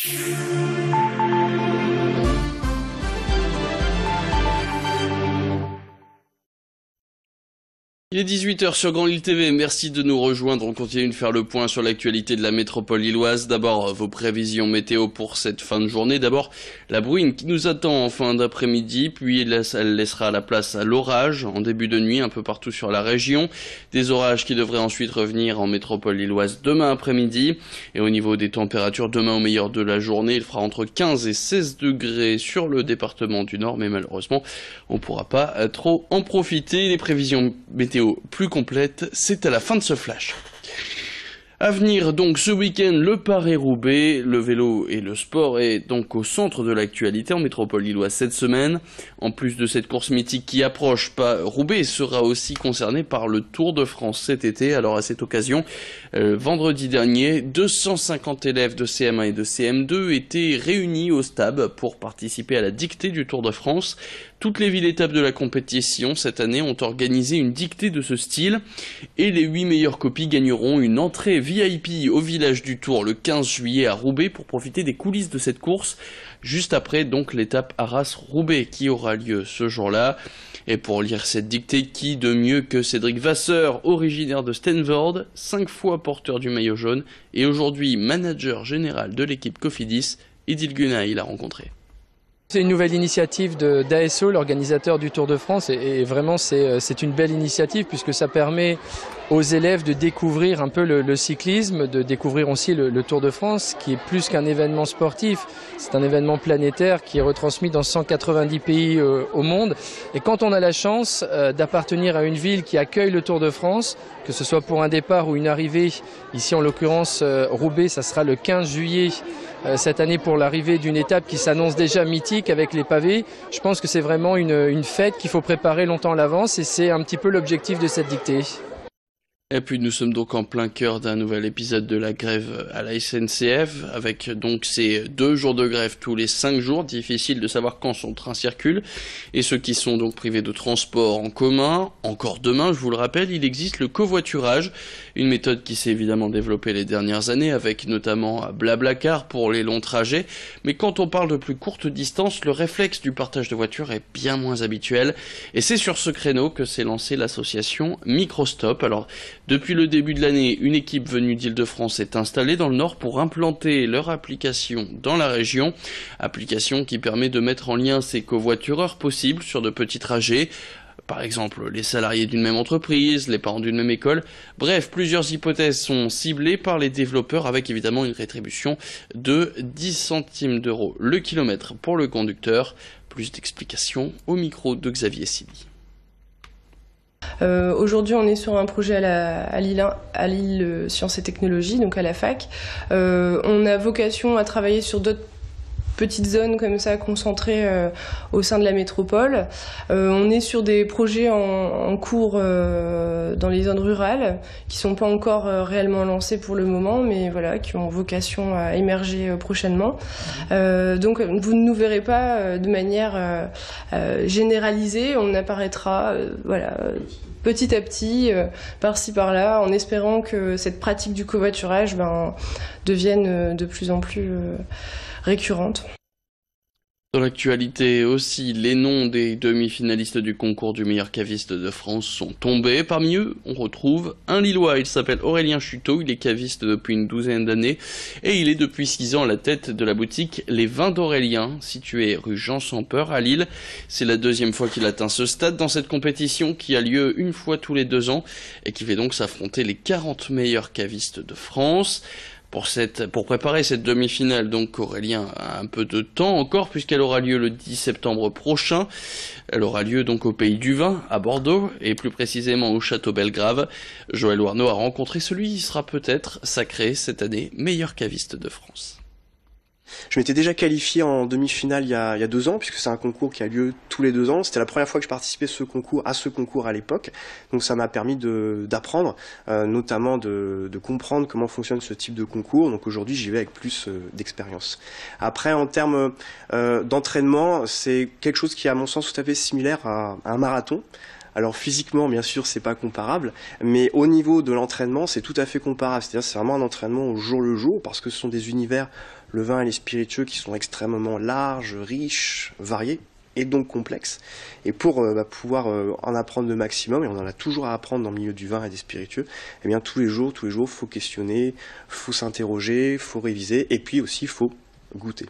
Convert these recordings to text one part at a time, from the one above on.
Il est 18h sur Grand Lille TV, merci de nous rejoindre, on continue de faire le point sur l'actualité de la métropole lilloise. D'abord vos prévisions météo pour cette fin de journée, d'abord la bruine qui nous attend en fin d'après-midi, puis elle laissera la place à l'orage en début de nuit un peu partout sur la région. Des orages qui devraient ensuite revenir en métropole lilloise demain après-midi. Et au niveau des températures, demain au meilleur de la journée, il fera entre 15 et 16 degrés sur le département du Nord, mais malheureusement on ne pourra pas trop en profiter. Les prévisions météo plus complète, c'est à la fin de ce flash. À venir donc ce week-end, le Paris-Roubaix, le vélo et le sport est donc au centre de l'actualité en métropole lilloise cette semaine. En plus de cette course mythique qui approche, Roubaix sera aussi concerné par le Tour de France cet été. Alors à cette occasion, vendredi dernier, 250 élèves de CM1 et de CM2 étaient réunis au STAB pour participer à la dictée du Tour de France. Toutes les villes étapes de la compétition cette année ont organisé une dictée de ce style et les 8 meilleures copies gagneront une entrée VIP au village du Tour le 15 juillet à Roubaix pour profiter des coulisses de cette course, juste après donc l'étape Arras-Roubaix qui aura lieu ce jour-là. Et pour lire cette dictée, qui de mieux que Cédric Vasseur, originaire de Stanford, 5 fois porteur du maillot jaune et aujourd'hui manager général de l'équipe Cofidis, Idil Gunaï l'a rencontré. C'est une nouvelle initiative d'ASO, l'organisateur du Tour de France, et vraiment c'est une belle initiative puisque ça permet aux élèves de découvrir un peu le cyclisme, de découvrir aussi le Tour de France qui est plus qu'un événement sportif, c'est un événement planétaire qui est retransmis dans 190 pays au monde. Et quand on a la chance d'appartenir à une ville qui accueille le Tour de France, que ce soit pour un départ ou une arrivée, ici en l'occurrence Roubaix, ça sera le 15 juillet cette année pour l'arrivée d'une étape qui s'annonce déjà mythique avec les pavés. Je pense que c'est vraiment une fête qu'il faut préparer longtemps à l'avance et c'est un petit peu l'objectif de cette dictée. Et puis nous sommes donc en plein cœur d'un nouvel épisode de la grève à la SNCF, avec donc ces 2 jours de grève tous les 5 jours, difficile de savoir quand son train circule, et ceux qui sont donc privés de transport en commun, encore demain, je vous le rappelle, il existe le covoiturage, une méthode qui s'est évidemment développée les dernières années, avec notamment Blablacar pour les longs trajets, mais quand on parle de plus courte distance, le réflexe du partage de voitures est bien moins habituel, et c'est sur ce créneau que s'est lancée l'association Microstop. Alors, depuis le début de l'année, une équipe venue d'Île-de-France est installée dans le Nord pour implanter leur application dans la région. Application qui permet de mettre en lien ces covoitureurs possibles sur de petits trajets. Par exemple, les salariés d'une même entreprise, les parents d'une même école. Bref, plusieurs hypothèses sont ciblées par les développeurs avec évidemment une rétribution de 10 centimes d'euros le kilomètre pour le conducteur. Plus d'explications au micro de Xavier Sidi. Aujourd'hui, on est sur un projet à Lille Sciences et Technologies, donc à la fac. On a vocation à travailler sur d'autres petites zones comme ça concentrées au sein de la métropole. On est sur des projets en cours dans les zones rurales qui sont pas encore réellement lancés pour le moment, mais voilà, qui ont vocation à émerger prochainement. Donc vous ne nous verrez pas de manière généralisée, on apparaîtra voilà, petit à petit, par-ci par-là, en espérant que cette pratique du covoiturage devienne de plus en plus récurrente. Dans l'actualité aussi, les noms des demi-finalistes du concours du meilleur caviste de France sont tombés. Parmi eux, on retrouve un Lillois, il s'appelle Aurélien Chuteau, il est caviste depuis une douzaine d'années et il est depuis 6 ans à la tête de la boutique Les Vins d'Aurélien, située rue Jean Sans Peur à Lille. C'est la 2e fois qu'il atteint ce stade dans cette compétition qui a lieu une fois tous les 2 ans et qui fait donc s'affronter les 40 meilleurs cavistes de France. Pour préparer cette demi-finale, donc Aurélien a un peu de temps encore puisqu'elle aura lieu le 10 septembre prochain. Elle aura lieu donc au Pays du Vin, à Bordeaux, et plus précisément au Château Belgrave. Joël Warneau a rencontré celui qui sera peut-être sacré cette année meilleur caviste de France. Je m'étais déjà qualifié en demi-finale il y a 2 ans, puisque c'est un concours qui a lieu tous les 2 ans. C'était la première fois que je participais à ce concours à l'époque. Donc ça m'a permis d'apprendre, notamment de comprendre comment fonctionne ce type de concours. Donc aujourd'hui, j'y vais avec plus d'expérience. Après, en termes d'entraînement, c'est quelque chose qui est à mon sens tout à fait similaire à un marathon. Alors physiquement, bien sûr, c'est pas comparable, mais au niveau de l'entraînement, c'est tout à fait comparable. C'est-à-dire, c'est vraiment un entraînement au jour le jour, parce que ce sont des univers, le vin et les spiritueux, qui sont extrêmement larges, riches, variés, et donc complexes. Et pour pouvoir en apprendre le maximum, et on en a toujours à apprendre dans le milieu du vin et des spiritueux, eh bien tous les jours, faut questionner, faut s'interroger, faut réviser, et puis aussi faut goûter.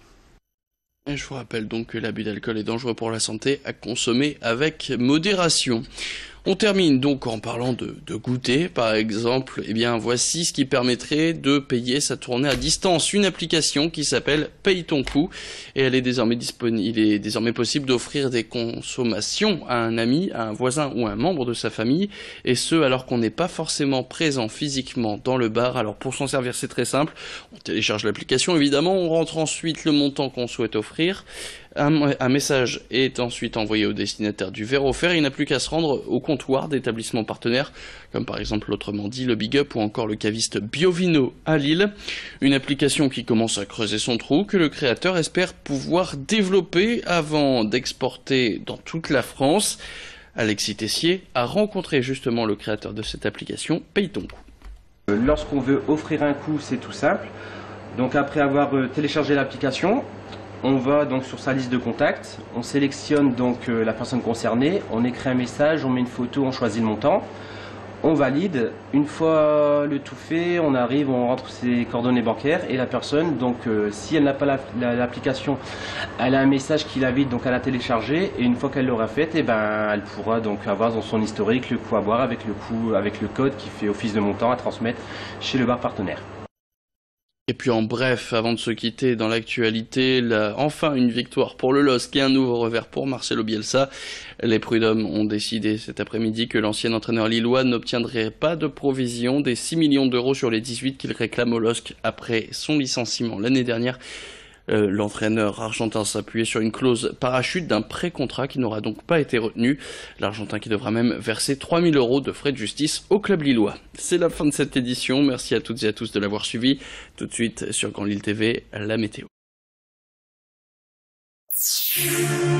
Et je vous rappelle donc que l'abus d'alcool est dangereux pour la santé, à consommer avec modération. On termine donc en parlant de goûter, par exemple. Eh bien, voici ce qui permettrait de payer sa tournée à distance. Une application qui s'appelle Paye ton coup. Et elle est désormais disponible. Il est désormais possible d'offrir des consommations à un ami, à un voisin ou à un membre de sa famille. Et ce, alors qu'on n'est pas forcément présent physiquement dans le bar. Alors, pour s'en servir, c'est très simple. On télécharge l'application, évidemment. On rentre ensuite le montant qu'on souhaite offrir. Un message est ensuite envoyé au destinataire du verre offert. Il n'a plus qu'à se rendre au comptoir d'établissements partenaires, comme par exemple l'autrement dit le Big Up ou encore le caviste Biovino à Lille. Une application qui commence à creuser son trou, que le créateur espère pouvoir développer avant d'exporter dans toute la France. Alexis Tessier a rencontré justement le créateur de cette application, Paye ton coup. Lorsqu'on veut offrir un coup, c'est tout simple. Donc après avoir téléchargé l'application, on va donc sur sa liste de contacts, on sélectionne donc la personne concernée, on écrit un message, on met une photo, on choisit le montant, on valide. Une fois le tout fait, on arrive, on rentre ses coordonnées bancaires et la personne, donc si elle n'a pas l'application, elle a un message qui l'invite donc à la télécharger et une fois qu'elle l'aura faite, elle pourra donc avoir dans son historique le coup à boire avec le code qui fait office de montant à transmettre chez le bar partenaire. Et puis en bref, avant de se quitter dans l'actualité, enfin une victoire pour le LOSC et un nouveau revers pour Marcelo Bielsa. Les prud'hommes ont décidé cet après-midi que l'ancien entraîneur lillois n'obtiendrait pas de provision des 6 millions d'euros sur les 18 qu'il réclame au LOSC après son licenciement l'année dernière. L'entraîneur argentin s'appuyait sur une clause parachute d'un pré-contrat qui n'aura donc pas été retenu. L'Argentin qui devra même verser 3 000 € de frais de justice au club lillois. C'est la fin de cette édition. Merci à toutes et à tous de l'avoir suivi. Tout de suite sur Grand Lille TV, la météo.